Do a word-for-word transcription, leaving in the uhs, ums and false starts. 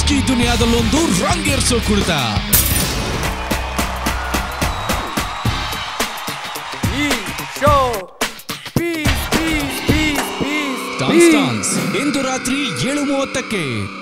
ಡಿಸ್ಕಿ ದುನಿಯಾದಲ್ಲೊಂದು ರಂಗೇರ್ಸೋ ಕುಣಿತ. ಈ show piece piece piece piece dance dance ಇಂದು ರಾತ್ರಿ ಏಳು ಮೂವತ್ತಕ್ಕೆ.